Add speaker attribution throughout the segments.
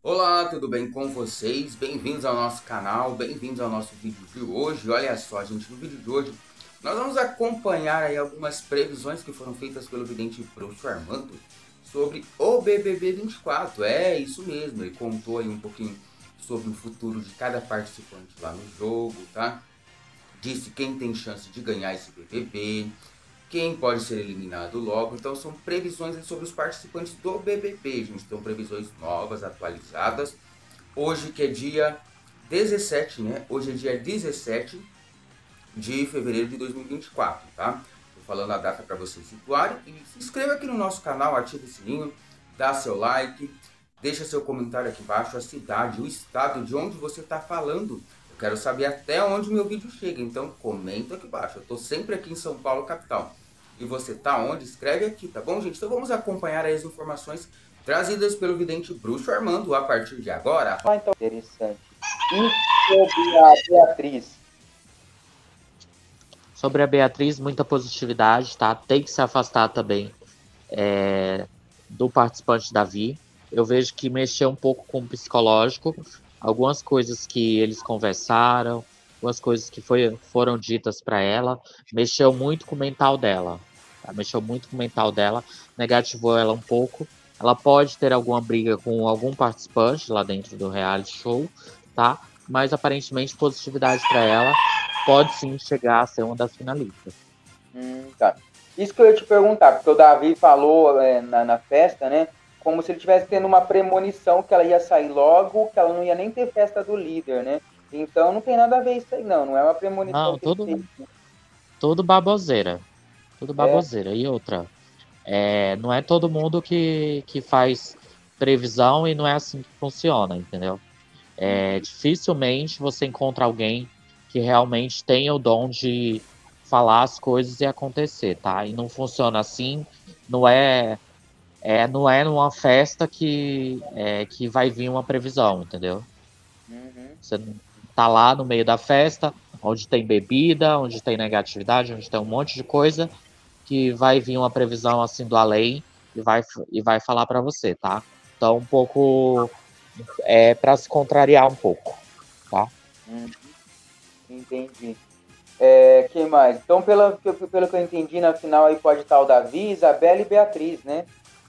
Speaker 1: Olá, tudo bem com vocês? Bem-vindos ao nosso canal, bem-vindos ao nosso vídeo de hoje. Olha só, gente, no vídeo de hoje nós vamos acompanhar aí algumas previsões que foram feitas pelo vidente Bruxo Armando sobre o BBB 24. É isso mesmo, ele contou aí um pouquinho sobre o futuro de cada participante lá no jogo, tá? Disse quem tem chance de ganhar esse BBB, quem pode ser eliminado logo. Então são previsões sobre os participantes do BBB, gente. São previsões novas, atualizadas. Hoje que é dia 17, né? Hoje é dia 17 de fevereiro de 2024, tá? Tô falando a data para vocês situarem. E se inscreva aqui no nosso canal, ative o sininho, dá seu like, deixa seu comentário aqui embaixo, a cidade, o estado de onde você está falando. Eu quero saber até onde meu vídeo chega, então comenta aqui embaixo. Eu tô sempre aqui em São Paulo, capital. E você tá onde? Escreve aqui, tá bom, gente? Então vamos acompanhar as informações trazidas pelo vidente Bruxo Armando a partir de agora.
Speaker 2: Então, interessante. E sobre a Beatriz?
Speaker 3: Sobre a Beatriz, muita positividade, tá? Tem que se afastar também do participante Davi. Eu vejo que mexeu um pouco com o psicológico. Algumas coisas que eles conversaram, algumas coisas que foram ditas para ela, mexeu muito com o mental dela. Tá? Mexeu muito com o mental dela, negativou ela um pouco. Ela pode ter alguma briga com algum participante lá dentro do reality show, tá? Mas aparentemente positividade para ela, pode sim chegar a ser uma das finalistas.
Speaker 2: Tá. Isso que eu ia te perguntar, porque o Davi falou na festa, né? Como se ele estivesse tendo uma premonição que ela ia sair logo, que ela não ia nem ter festa do líder, né? Então não tem nada a ver isso aí, não. Não é uma premonição
Speaker 3: Não,
Speaker 2: que ele fez.
Speaker 3: tudo baboseira. Tudo
Speaker 2: É.
Speaker 3: baboseira. E outra, não é todo mundo que faz previsão e não é assim que funciona, entendeu? Dificilmente você encontra alguém que realmente tenha o dom de falar as coisas e acontecer, tá? E não funciona assim, não não é numa festa que vai vir uma previsão, entendeu?
Speaker 2: Uhum.
Speaker 3: Você tá lá no meio da festa, onde tem bebida, onde tem negatividade, onde tem um monte de coisa, que vai vir uma previsão assim do além e vai falar para você, tá? Então, um pouco para se contrariar um pouco, tá?
Speaker 2: Uhum. Entendi. Quem mais? Então, pelo que eu entendi, na final aí pode estar o Davi, Isabela e Beatriz, né?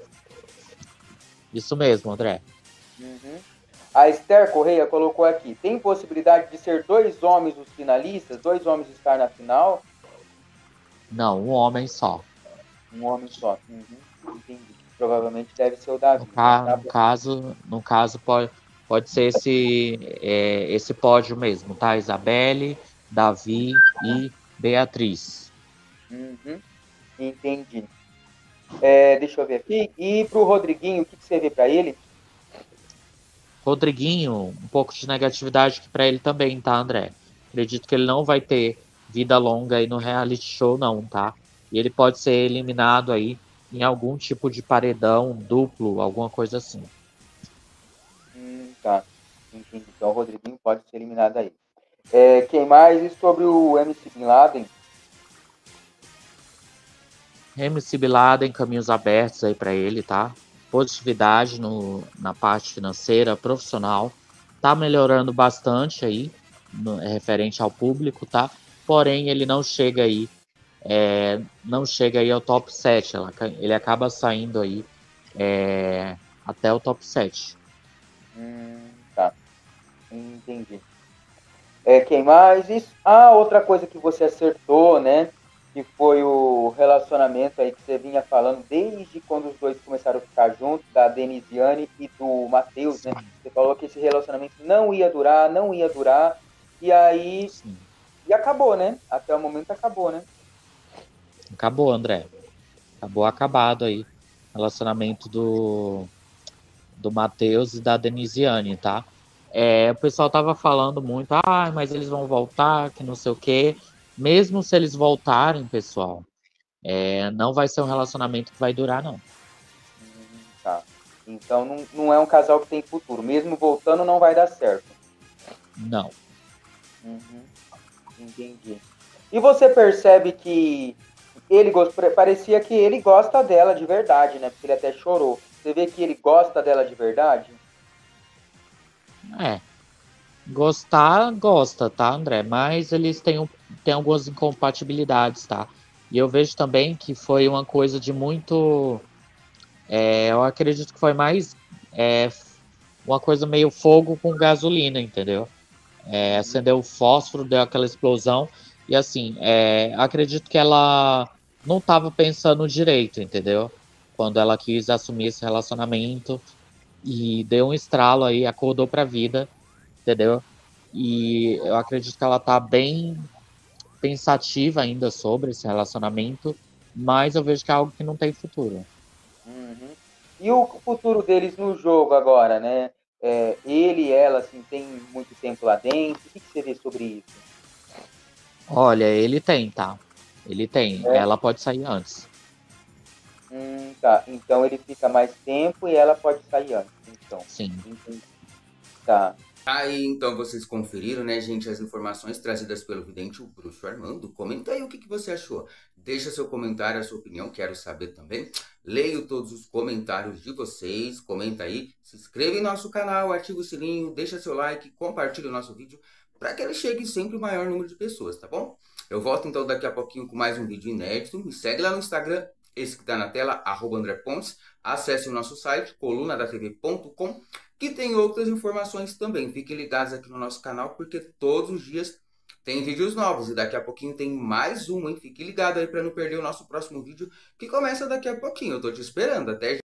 Speaker 3: Isso mesmo, André.
Speaker 2: Uhum. A Esther Correia colocou aqui: tem possibilidade de ser dois homens os finalistas? Dois homens estar na final?
Speaker 3: Não, um homem só.
Speaker 2: Um homem só. Uhum. Entendi. Provavelmente deve ser o Davi, né? Tá bom.
Speaker 3: No caso pode ser esse pódio mesmo, tá? Isabelle, Davi e Beatriz.
Speaker 2: Uhum. Entendi. Deixa eu ver aqui. E pro Rodriguinho, o que você vê para ele?
Speaker 3: Rodriguinho, um pouco de negatividade para ele também, tá, André? Acredito que ele não vai ter vida longa aí no reality show, não, tá? E ele pode ser eliminado aí em algum tipo de paredão duplo, alguma coisa assim.
Speaker 2: Tá. Entendi. Então o Rodriguinho pode ser eliminado aí. Quem mais? E sobre o MC Bin Laden?
Speaker 3: MC Bin Laden, caminhos abertos aí para ele, tá? Positividade na parte financeira, profissional. Tá melhorando bastante aí, referente ao público, tá? Porém, ele não chega aí ao top 7. Ele acaba saindo aí até o top 7.
Speaker 2: Tá. Entendi. Quem mais? Isso. Outra coisa que você acertou, né? Que foi o relacionamento aí que você vinha falando desde quando os dois começaram a ficar juntos, da Denisiane e do Matheus, né? Você falou que esse relacionamento não ia durar, não ia durar, e aí
Speaker 3: Sim.
Speaker 2: e acabou, né? Até o momento acabou, né?
Speaker 3: Acabou, André. Acabou acabado aí. Relacionamento do Matheus e da Denisiane, tá? O pessoal tava falando muito, mas eles vão voltar, que não sei o quê. Mesmo se eles voltarem, pessoal, não vai ser um relacionamento que vai durar, não.
Speaker 2: Tá. Então não é um casal que tem futuro. Mesmo voltando, não vai dar certo.
Speaker 3: Não.
Speaker 2: Uhum. Entendi. E você percebe que parecia que ele gosta dela de verdade, né? Porque ele até chorou. Você vê que ele gosta dela de verdade?
Speaker 3: É, gostar, gosta, tá, André? Mas eles têm algumas incompatibilidades, tá? E eu vejo também que foi uma coisa de muito. Eu acredito que foi mais é, uma coisa meio fogo com gasolina, entendeu? Acendeu o fósforo, deu aquela explosão. E assim, acredito que ela não estava pensando direito, entendeu? Quando ela quis assumir esse relacionamento e deu um estralo aí, acordou pra vida, entendeu? E eu acredito que ela tá bem pensativa ainda sobre esse relacionamento, mas eu vejo que é algo que não tem futuro.
Speaker 2: Uhum. E o futuro deles no jogo agora, né? Ele e ela, assim, tem muito tempo lá dentro. O que você vê sobre isso?
Speaker 3: Olha, ele tem, tá? Ele tem.
Speaker 2: É?
Speaker 3: Ela pode sair antes.
Speaker 2: Tá. Então ele fica mais tempo e ela pode sair antes. Então,
Speaker 3: Sim.
Speaker 2: entendi. Tá.
Speaker 1: Aí então vocês conferiram, né, gente, as informações trazidas pelo vidente o Bruxo Armando. Comenta aí o que você achou. Deixa seu comentário, a sua opinião, quero saber também. Leio todos os comentários de vocês, comenta aí, se inscreva em nosso canal, ativa o sininho, deixa seu like, compartilha o nosso vídeo para que ele chegue sempre o maior número de pessoas, tá bom? Eu volto então daqui a pouquinho com mais um vídeo inédito. Me segue lá no Instagram, esse que está na tela, @André Pontes. Acesse o nosso site, colunadatv.com, que tem outras informações também. Fiquem ligados aqui no nosso canal, porque todos os dias tem vídeos novos. E daqui a pouquinho tem mais um, hein? Fique ligado aí para não perder o nosso próximo vídeo, que começa daqui a pouquinho. Eu tô te esperando. Até já.